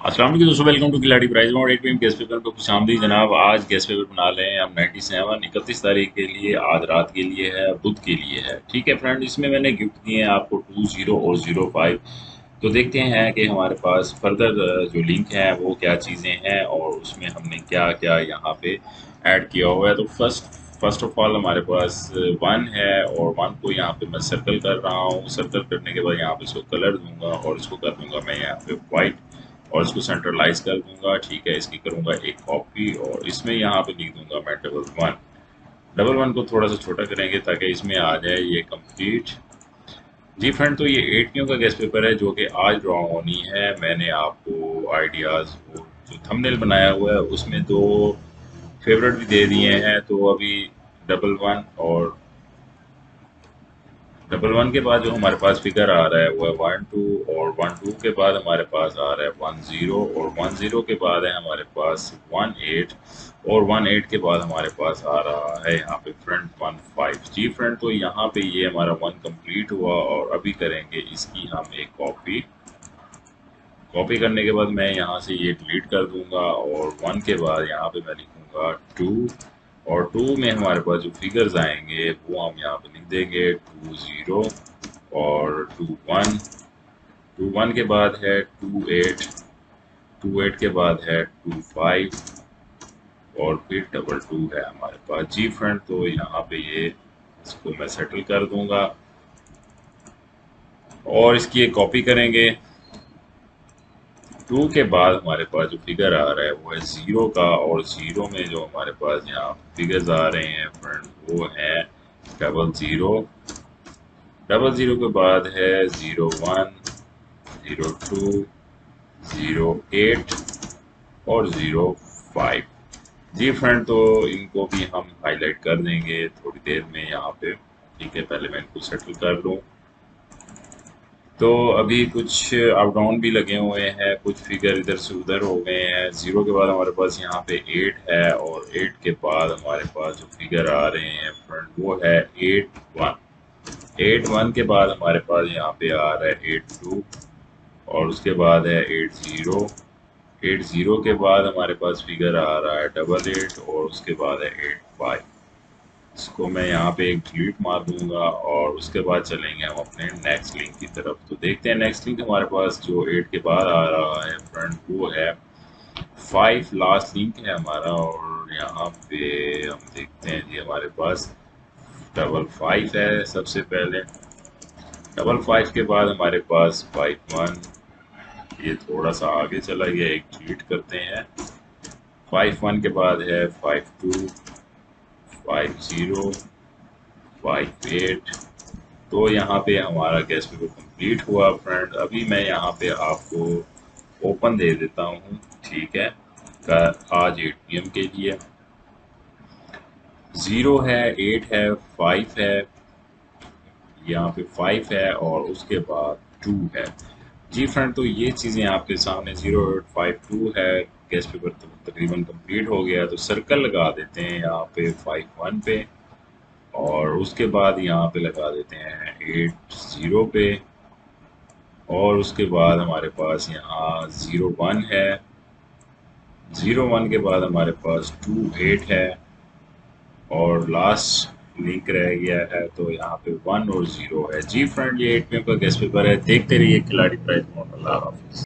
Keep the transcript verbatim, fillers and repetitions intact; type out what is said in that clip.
अस्सलाम वालेकुम दोस्तों, welcome to Khiladi prize bond eight PM guess paper को खुश आमदीद जनाब। आज गेस्ट पेपर बना रहे हैं हम सत्तानवे इकतीस तारीख के लिए, आज रात के लिए है, बुध के लिए है। ठीक है फ्रेंड, इसमें मैंने गिफ्ट दिए हैं आपको टू जीरो और जीरो फाइव। तो देखते हैं कि हमारे पास फर्दर जो लिंक है वो क्या चीज़ें हैं और उसमें हमने क्या क्या यहाँ पे ऐड किया हुआ है। तो फर्स्ट फर्स्ट ऑफ ऑल हमारे पास वन है और वन को यहाँ पे मैं सर्कल कर रहा हूँ। सर्कल करने के बाद यहाँ पे इसको कलर दूंगा और इसको कर दूंगा मैं यहाँ पे वाइट और इसको सेंट्रलाइज कर दूंगा। ठीक है, इसकी करूंगा एक कॉपी और इसमें यहाँ पे लिख दूंगा मैं डबल वन। डबल वन को थोड़ा सा छोटा करेंगे ताकि इसमें आ जाए ये कंप्लीट। जी फ्रेंड, तो ये एट पीएम का गेस्ट पेपर है जो कि आज ड्रॉ होनी है। मैंने आपको आइडियाज़ वो जो थंबनेल बनाया हुआ है उसमें दो फेवरेट भी दे दिए हैं। तो अभी डबल वन और डबल वन के बाद जो हमारे पास फिगर आ रहा है वो है वन टू, और वन टू के बाद हमारे पास आ रहा है वन जीरो, और वन जीरो के बाद है हमारे पास वन एट, और वन एट के बाद हमारे पास आ रहा है यहाँ पे फ्रंट वन फाइव। जी फ्रेंड, तो यहाँ पे ये हमारा वन कंप्लीट हुआ और अभी करेंगे इसकी हम एक कॉपी। कॉपी करने के बाद मैं यहाँ से ये डिलीट कर दूंगा और वन के बाद यहाँ पे मैं लिखूंगा टू, और टू में हमारे पास जो फिगर्स आएंगे वो हम यहाँ पे लिख देंगे टू जीरो और टू वन। टू वन के बाद है टू एट, टू एट के बाद है टू फाइव और फिर डबल टू है हमारे पास। जी फ्रेंड, तो यहाँ पे ये इसको मैं सेटल कर दूंगा और इसकी एक कॉपी करेंगे। टू के बाद हमारे पास जो फिगर आ रहा है वो है ज़ीरो का, और ज़ीरो में जो हमारे पास यहाँ फिगर्स आ रहे हैं फ्रेंड वो है डबल ज़ीरो। डबल ज़ीरो के बाद है zero one, zero two, zero eight और ज़ीरो फाइव। जी फ्रेंड, तो इनको भी हम हाईलाइट कर देंगे थोड़ी देर में यहाँ पे। ठीक है, पहले मैं इनको सेटल कर लूँ। तो अभी कुछ अप डाउन भी लगे हुए हैं, कुछ फिगर इधर से उधर हो गए हैं। ज़ीरो के बाद हमारे पास यहाँ पे एट है, और एट के बाद हमारे पास जो फिगर आ रहे हैं फ्रेंड वो है एट वन। एट वन के बाद हमारे पास यहाँ पे आ रहा है एट टू, और उसके बाद है एट ज़ीरो। एट ज़ीरो के बाद हमारे पास फिगर आ रहा है डबल एट, और उसके बाद है एट फाइव। इसको मैं यहाँ पे एक डिलीट मार दूंगा और उसके बाद चलेंगे हम अपने नेक्स्ट लिंक की तरफ। तो देखते हैं नेक्स्ट लिंक हमारे पास जो एट के बाद आ रहा है फ्रेंड वो है फाइव। लास्ट लिंक है हमारा, और यहाँ पे हम देखते हैं जी हमारे पास डबल फाइव है सबसे पहले। डबल फाइव के बाद हमारे पास फाइव वन, ये थोड़ा सा आगे चला गया, एक डिलीट करते हैं। फाइव वन के बाद है five two, five zero, five eight. तो यहाँ पे हमारा गेस्ट पेपर कंप्लीट हुआ फ्रेंड। अभी मैं यहाँ पे आपको ओपन दे देता हूँ। ठीक है, का आज एट पी एम के लिए ज़ीरो है, एट है, फाइव है, यहाँ पे फाइव है और उसके बाद टू है। जी फ्रेंड, तो ये चीज़ें आपके सामने ज़ीरो एट फाइव टू है। गेस्ट पेपर तो तकरीबन कंप्लीट हो गया, तो सर्कल लगा देते हैं यहाँ पे फाइव वन पे, और उसके बाद यहाँ पे लगा देते हैं एट ज़ीरो पे, और उसके बाद हमारे पास यहाँ ज़ीरो वन है। ज़ीरो वन के बाद हमारे पास टू एट है, और लास्ट लिंक रह गया है तो यहाँ पे वन और ज़ीरो है। जी फ्रेंड, ये एट पी एम का गेस्ट पेपर है। देखते रहिए खिलाड़ी प्राइज मॉडल। अल्लाह हाफिज़।